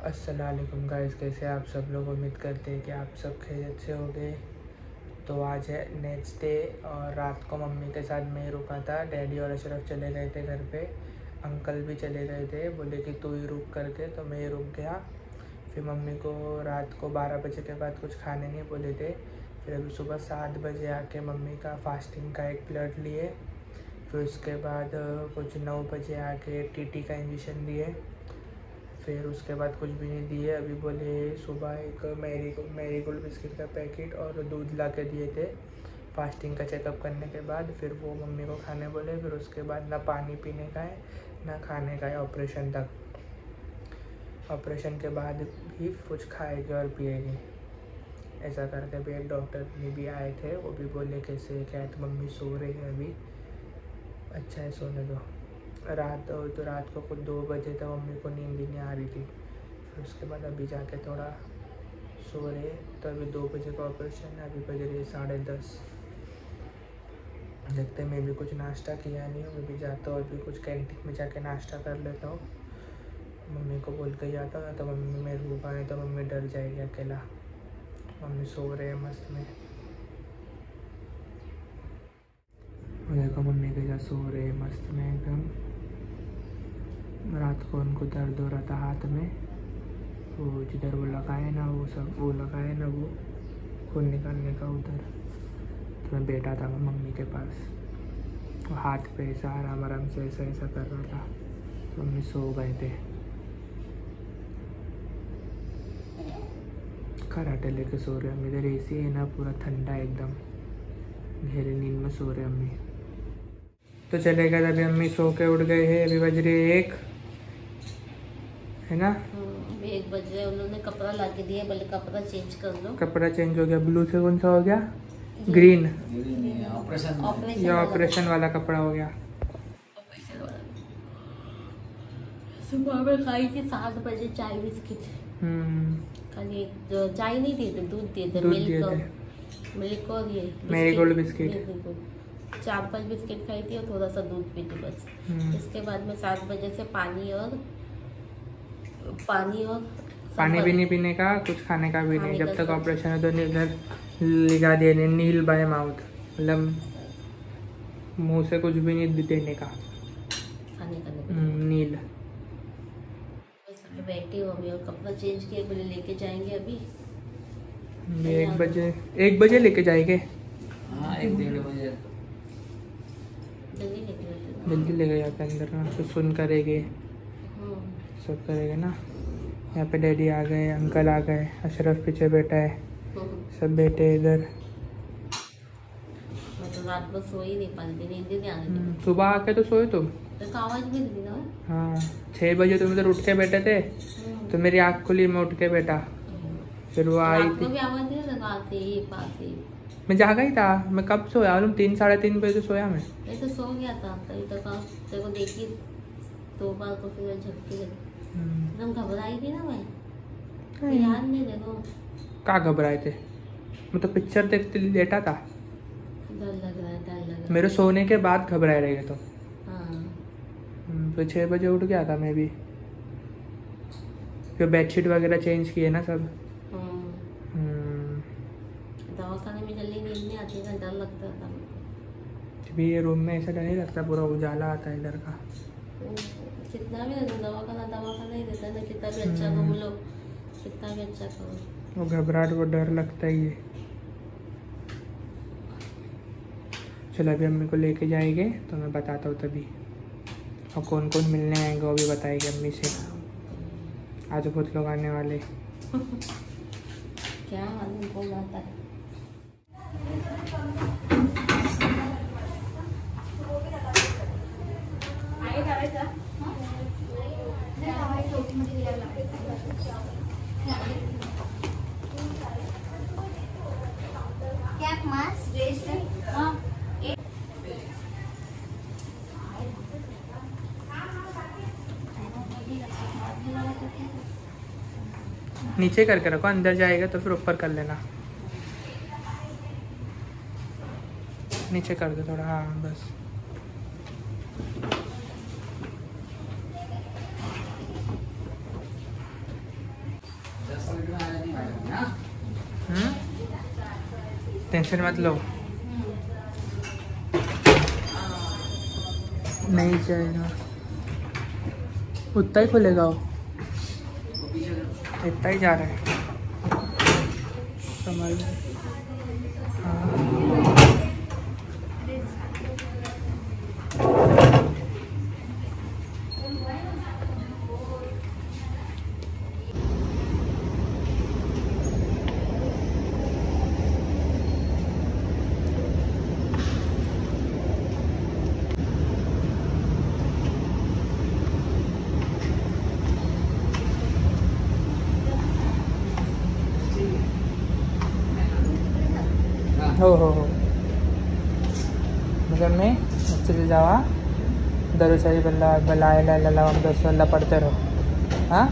अस्सलामुअलैकुम गाइस, कैसे आप सब लोग। उम्मीद करते हैं कि आप सब खैरियत से होंगे। तो आज है नेक्स्ट डे और रात को मम्मी के साथ मैं रुका था। डैडी और अशरफ चले गए थे घर पे, अंकल भी चले गए थे। बोले कि तू ही रुक करके, तो मैं ही रुक गया। फिर मम्मी को रात को 12 बजे के बाद कुछ खाने नहीं बोले थे। फिर अभी सुबह 7 बजे आके मम्मी का फास्टिंग का एक ब्लड लिए। फिर उसके बाद कुछ 9 बजे आके टीटी का इंजेक्शन दिए। फिर उसके बाद कुछ भी नहीं दिए। अभी बोले सुबह एक मैरी गोल्ड बिस्किट का पैकेट और दूध ला के दिए थे फास्टिंग का चेकअप करने के बाद। फिर वो मम्मी को खाने बोले। फिर उसके बाद ना पानी पीने का है ना खाने का है ऑपरेशन तक। ऑपरेशन के बाद भी कुछ खाएगी और पिएगी ऐसा करके। भी एक डॉक्टर भी आए थे, वो भी बोले कैसे क्या है। तो मम्मी सो रही है अभी, अच्छा है सोने दो। रात को कुछ 2 बजे तक मम्मी को नींद भी नहीं आ रही थी। फिर उसके बाद अभी जाके थोड़ा सो रहे। तो अभी 2 बजे का ऑपरेशन है, अभी बज रही है 10:30। देखते मैं भी कुछ नाश्ता किया नहीं हूँ। मैं भी जाता हूँ अभी कुछ कैंटीन में जाके नाश्ता कर लेता हूँ। मम्मी को बोल के जाता हूँ ना, तो मम्मी मेरे रूप आए तो मम्मी डर जाएगी अकेला। मम्मी सो रहे हैं मस्त में। देखो मम्मी के साथ सो रहे हैं मस्त में एकदम। रात को उनको दर्द हो रहा था हाथ में, वो जिधर वो लगाए ना, वो सब वो लगाए ना, वो खून निकालने का उधर। तो मैं बैठा था मम्मी के पास, वो हाथ पे ऐसा आराम से ऐसा कर रहा था। तो मम्मी सो गए थे, खराटे लेके सो रहे हम। इधर एसी है ना, पूरा ठंडा एकदम, गहरी नींद में सो रहे अम्मी। तो चलेगा अभी अम्मी सो के उठ गए हैं। अभी बज रही है 1 है ना। 1 बजे उन्होंने कपड़ा ला के दिया, बोले कपड़ा चेंज कर लो। कपड़ा चेंज हो गया, ब्लू से कौन सा हो गया, ग्रीन। ऑपरेशन ये ऑपरेशन वाला कपड़ा हो गया। सुबह में खाई थी 7 बजे चाय बिस्किट। खाली चाय नहीं दिए थे, दूध दिए थे, मिल्क और ये मैरी गोल्ड बिस्किट। 4-5 बिस्किट खाई थी और थोड़ा सा दूध पी थी बस। इसके बाद में 7 बजे से पानी भी नहीं पीने का, कुछ खाने का भी नहीं जब तक ऑपरेशन है। तो इधर लिखा दिया नील बाय माउथ, मतलब मुंह से कुछ भी नहीं देने का, खाने का नील। बैठी हूँ अभी और कपड़ा चेंज किए, बोले लेके जाएंगे अभी 1 बजे लेके जाएंगे। हाँ 1-1:30 बजे जल्दी लेके जाते अंदर ना, तो सुन करेंगे सब करेंगे ना। यहाँ पे डैडी आ गए, अंकल आ गए, अशरफ पीछे बैठा है, सब बैठे इधर। मैं तो रात में सो ही नहीं पाती, नींद नहीं आती। सुबह आके तो सोए तुम, तो आवाज भी नहीं ना। हाँ 6 बजे तुम इधर उठ के बैठे थे, तो मेरी आँख खुली, मैं उठ के बैठा। फिर वो आई थी, भी आवाज नहीं लगा, मैं जागा ही था। मैं कब सोया मालूम, 3-3:30 बजे तो सोया मैं तो सो गया था तभी तक। तेरे को देखी 2 बार तो फिर झपकी लगी, एकदम घबराई थी ना मैं, याद नहीं। देखो क्या घबराए थे, मैं तो पिक्चर देखते लेटा था। डर लग रहा है। मेरे सोने के बाद घबराए रहे तो। हाँ तो 6 बजे उठ गया था मैं भी। फिर बेडशीट वगैरह चेंज किए ना सब। दवाखाने में जल्दी नींद नहीं आती ना, डर लगता था भी। ये रूम में ऐसा डर नहीं लगता, पूरा उजाला आता है इधर का। कितना भी दवाखाना ही रहता है ना, कितना भी अच्छा घूम लो, कितना भी अच्छा करो, वो घबराहट, वो डर लगता ही है। चलो अभी अम्मी को लेके जाएंगे तो मैं बताता हूँ तभी। और कौन कौन मिलने आएंगे वो भी बताएंगे अम्मी से। आज बहुत लोग आने वाले। क्या मालूम कौन आता है। नीचे करके रखो, अंदर जाएगा तो फिर ऊपर कर लेना। नीचे कर दो थोड़ा, हाँ बस। टेंशन मत लो, नहीं जाएगा, उतना ही खुलेगा वो, इतना ही जा रहा है, समझ। हाँ हो मगर मैं अच्छे से जावा दरो सही बल्ला बल्ला ला हम 10 वल्ला पढ़ते रहो। हाँ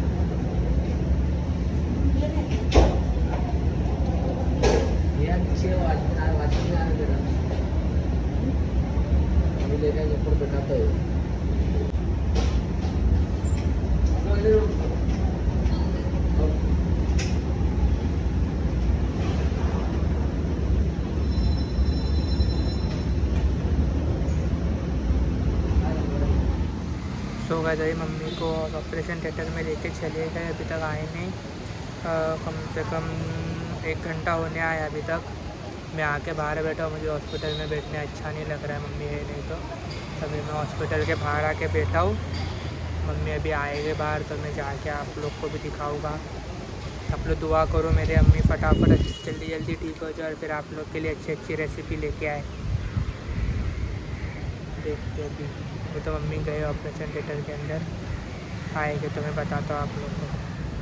सो गए मम्मी को ऑपरेशन थिएटर में लेके चले गए, अभी तक आए नहीं। कम से कम 1 घंटा होने आया अभी तक। मैं आके बाहर बैठा हूँ, मुझे हॉस्पिटल में बैठने अच्छा नहीं लग रहा है, मम्मी है नहीं तो। तभी मैं हॉस्पिटल के बाहर आके बैठा हूँ। मम्मी अभी आएंगे बाहर तो मैं जाके आप लोग को भी दिखाऊँगा। आप लोग दुआ करो मेरे अम्मी फटाफट जल्दी जल्दी ठीक हो जाए और फिर आप लोग के लिए अच्छी अच्छी रेसिपी लेके आए। देखते अभी वो तो मम्मी गए ऑपरेशन थिएटर के अंदर, आएंगे तो मैं बताता हूँ आप लोग को।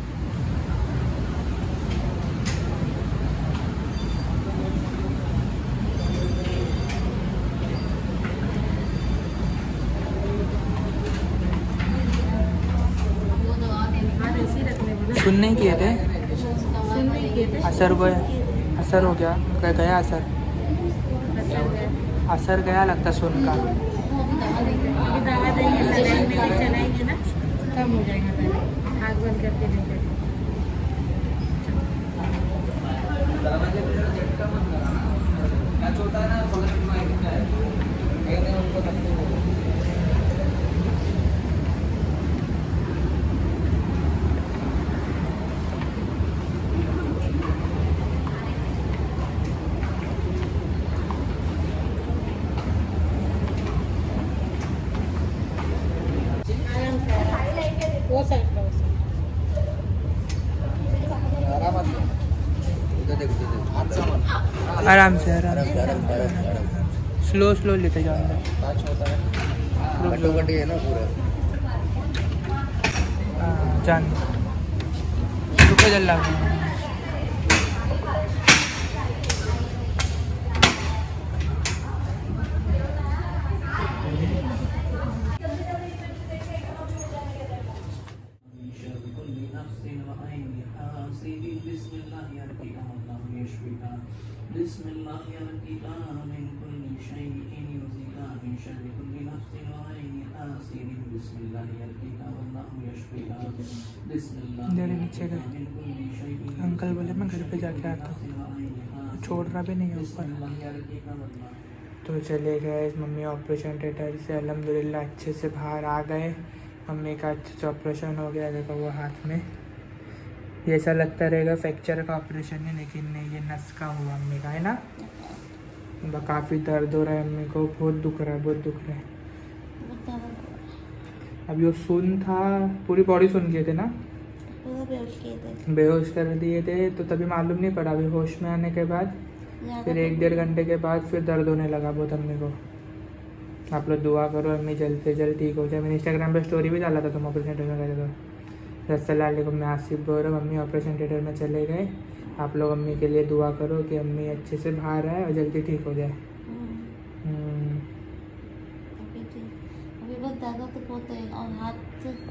सुन नहीं किए थे, असर हो गया, गया असर गया लगता सुन का। चलाएंगे ना कम हो जाएगा, पहले आग बंद करके देंगे। आराम से स्लो लेते जाओ, है ना पूरा जान रुको जल्ला। नीचे गए, अंकल बोले मैं घर पे जाके आता हूँ, छोड़ रहा भी नहीं है ऊपर। तो चले गए मम्मी ऑपरेशन थिएटर से, अल्हम्दुलिल्लाह अच्छे से बाहर आ गए। मम्मी का अच्छे से ऑपरेशन हो गया, देखो वो हाथ में ये ऐसा लगता रहेगा फ्रैक्चर का ऑपरेशन है, लेकिन नहीं ये नस का हुआ मम्मी का, है ना। काफ़ी दर्द हो रहा है मम्मी को, बहुत दुख रहा है। अभी वो सुन था, पूरी बॉडी सुन गए थे ना, बेहोश कर दिए थे, तो तभी मालूम नहीं पड़ा। अभी होश में आने के बाद फिर 1-1.5 घंटे के बाद फिर दर्द होने लगा बहुत अम्मी को। आप लोग दुआ करो अम्मी जल्द से जल्द ठीक हो जाए। मैंने इंस्टाग्राम पे स्टोरी भी डाला था तुम ऑपरेशन थिएटर में गए तो। अस्सलामुअलैकुम, मैं आसिफ बोल रहा हूँ, मम्मी ऑपरेशन थिएटर में चले गए। आप लोग अम्मी के लिए दुआ करो कि अम्मी अच्छे से बाहर आए और जल्दी ठीक हो जाए। बहुत ज़्यादा तो बहुत है, और हाथ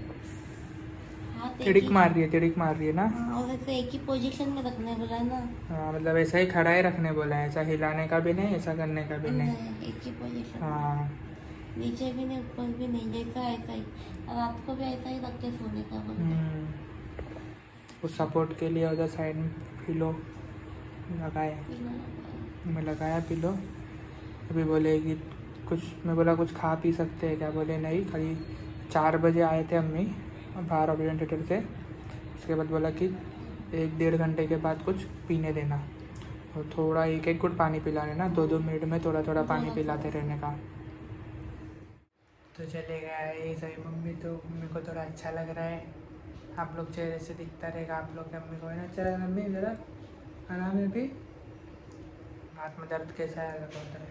तिड़क मार रही है ना। और ऐसे एक ही पोजीशन में रखने बोला है ना। हाँ मतलब ऐसा ही खड़ा ही रखने बोला है, ऐसा हिलाने का भी नहीं, ऐसा करने का भी नहीं, एक ही पोजीशन। हाँ नीचे भी नहीं ऊपर भी नहीं, जैसा ऐसा ही। रात को भी ऐसा ही रख के सोने का बोला। उस सपोर्ट के लिए उधर साइड में पिलो लगाए, मैं लगाया पिलो। अभी बोले कि कुछ, मैं बोला कुछ खा पी सकते हैं क्या, बोले नहीं, खाली 4 बजे आए थे अम्मी बाहर ओरिएंटेटर से। उसके बाद बोला कि 1-1.5 घंटे के बाद कुछ पीने देना और थोड़ा 1-1 घुट पानी पिलाने ना, 2-2 मिनट में थोड़ा थोड़ा पानी पिलाते रहने का। तो चले गया ये सही मम्मी, तो मम्मी को थोड़ा अच्छा लग रहा है। आप लोग चेहरे से दिखता रहेगा आप लोग के मम्मी को, है ना। चला मम्मी ज़रा आराम है भी। हाथ में दर्द कैसा है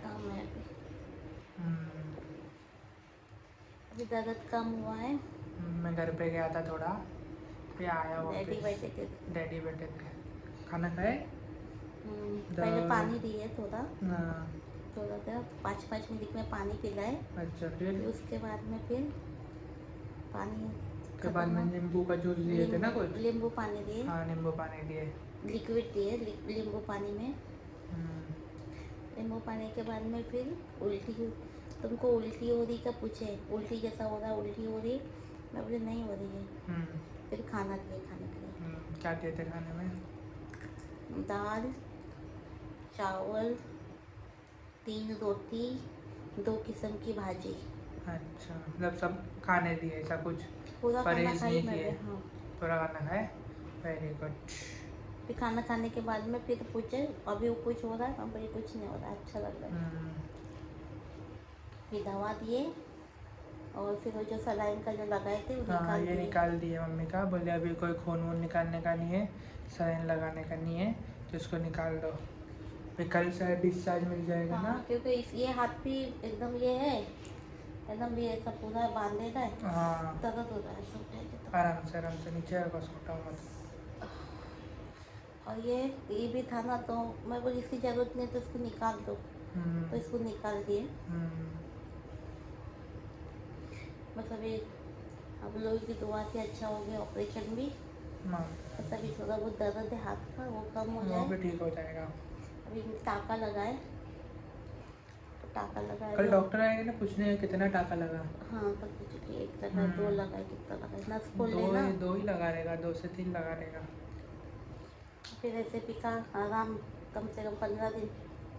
अभी दर्द कम हुआ है। मैं घर पे गया था थोड़ा, फिर आया वापस। डैडी बैठे थे, खाना खाए। पहले पानी दिए थोड़ा देर 5-5 मिनट में पानी पिलाए। अच्छा, फिर उसके बाद में फिर पानी के बाद में नींबू का जूस दिए थे ना कुछ, नींबू पानी दिए। हाँ नींबू पानी दिए, लिक्विड दिए नींबू पानी में। नींबू पानी के बाद में फिर उल्टी, तुमको उल्टी हो रही क्या पूछे, उल्टी जैसा हो रहा, उल्टी हो रही, मैं बोले नहीं हो रही है। फिर खाना दिए खाने के लिए। क्या दिए थे खाने में? दाल, चावल, 3 रोटी, 2 किस्म की भाजी। अच्छा, मतलब सब खाने दिए, ऐसा कुछ पूरा खाना नहीं किए? हाँ, पूरा खाना खाए, वेरी गुड। फिर खाना खाने के बाद में फिर पूछे अभी वो कुछ हो रहा है, हम बोले कुछ नहीं हो रहा, अच्छा लग रहा है। फिर दवा दिए और फिर वो जो सलाइन का जो लगाए थे वो निकाल दिए मम्मी का। बोले अभी कोई खून वून निकालने का नहीं है, सलाइन लगाने का नहीं है, तो इसको निकाल दो, फिर कल से डिस्चार्ज मिल जाएगा। हाँ, ना, क्योंकि ये हाथ भी एकदम ये है, एकदम ये सब पूरा बांधेगा है। हाँ, दर्द हो रहा है सब। आराम से नीचे रखो, सोटा मत। और ये भी था ना, तो मैं बोली इसकी जरूरत नहीं तो इसको निकाल दो, तो इसको निकाल दिए। मतलब ये अब लोगों की दुआ से अच्छा हो गया ऑपरेशन भी। मतलब अभी थोड़ा बहुत दर्द है हाथ का, वो कम हो जाए, वो भी ठीक हो जाएगा। अभी टाका लगाए, तो टाका लगाए। कल डॉक्टर आएंगे ना पूछने कितना टाका लगा। हाँ, कल पूछे 1 लगा, 2 लगा, कितना लगा, नस खोल लेना। 2 ही लगा रहेगा, 2 से 3 लगा रहेगा। फिर रेसिपी का आराम कम से कम 15 दिन।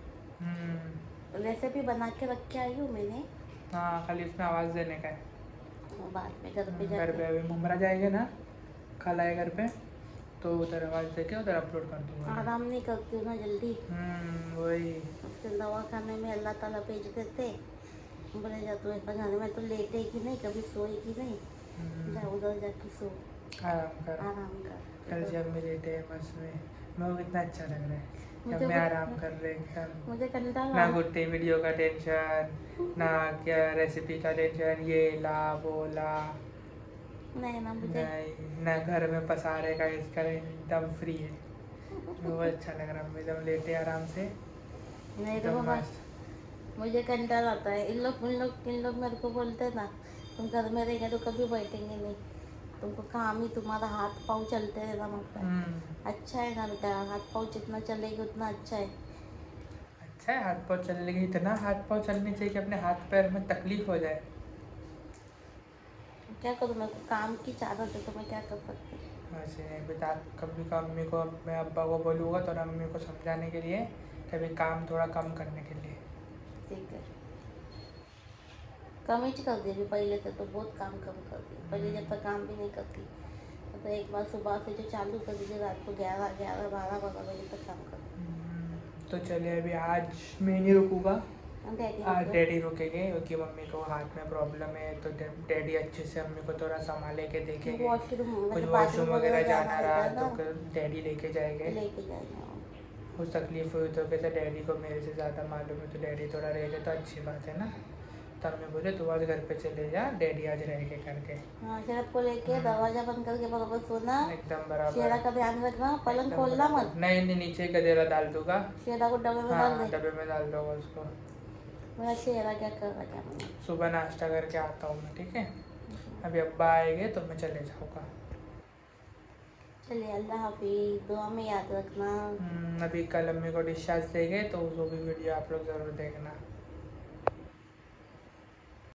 रेसिपी बना के रख के आई हूँ मैंने। हाँ, खाली इसमें आवाज़ देने का है। बाद में घर पे अभी मुमरा जाएंगे ना, कल आए घर पे, तो उधर आवाज़ दे के उधर अपलोड कर दूँगा। आराम नहीं करती हूँ ना जल्दी। वही फिर दवा खाने में अल्लाह ताला भेज देते, बोले जा तू ऐसा खाने में तो लेटेगी नहीं, कभी सोएगी नहीं, जा उधर जाके सो, आराम कर। कल जब मैं लेटे बस में, मैं कितना अच्छा लग रहा है जब मैं आराम कर रहे एकदम। मुझे कंधा ना गुट्टे वीडियो का टेंशन, ना क्या रेसिपी का टेंशन, ये ला वो ला, नहीं ना मुझे नहीं ना घर में पसारे का, इसका एकदम फ्री है। बहुत अच्छा लग रहा है एकदम लेटे आराम से। नहीं तो मुझे कंटाल आता है। इन लोग मेरे को बोलते हैं ना, तुम घर में रहेंगे तो कभी बैठेंगे नहीं, तुमको काम ही तुम्हारा हाथ पाँव चलते रहना पड़ता है। अच्छा है ना बेटा, हाथ पाँव जितना चलेगी उतना अच्छा है। अच्छा है, हाथ पाँव चलने की, इतना हाथ पाँव चलने चाहिए कि अपने हाथ पैर में तकलीफ हो जाए। क्या करूँ, मेरे को काम की आदत है तो मैं क्या कर सकती हूँ। वैसे नहीं बेटा, कभी अम्मी को, मैं अब्बा को बोलूँगा तो अम्मी को समझाने के लिए, कभी काम थोड़ा कम करने के लिए। ठीक है, कम ही कर दी। पहले से तो बहुत काम कम कर दी, पहले जब तक काम भी नहीं करती तो एक बार सुबह से जो चालू कर दीजिए, रात को 11-12 बजे तक काम कर। तो चलिए अभी आज मैं नहीं रुकूँगा, डैडी रुकेंगे क्योंकि मम्मी को हाथ में प्रॉब्लम है, तो डैडी अच्छे से मम्मी को थोड़ा संभाले के देखेंगे। कुछ वॉशरूम वगैरह जाना रहा तो डैडी लेके जाएंगे। कुछ तकलीफ हुई तो कैसे डैडी को मेरे से ज़्यादा मालूम है, तो डैडी थोड़ा रह जाए तो अच्छी बात है ना। तब मैं बोले तू आज घर पे चले जा, डैडी आज रहेंगे करके। हाँ, शरद को लेके दरवाजा बंद करके बराबर सोना, एकदम बराबर। शेरा का ध्यान रखना, पलंग खोलना मत। नहीं, नीचे गदेला डाल दूंगा, शेरा को डब्बे में डाल दे। डब्बे में डाल दूंगा उसको। मेरा शेरा क्या कर रहा है, सुबह नाश्ता करके आता हूँ मैं, ठीक है। अभी अब्बा आएंगे तो मैं चले जाऊँगा। चलिए, अल्लाह हाफिज़, दुआ में याद रखना। अभी कल अम्मी को डिस्चार्ज देंगे तो वो भी वीडियो आप लोग ज़रूर देखना।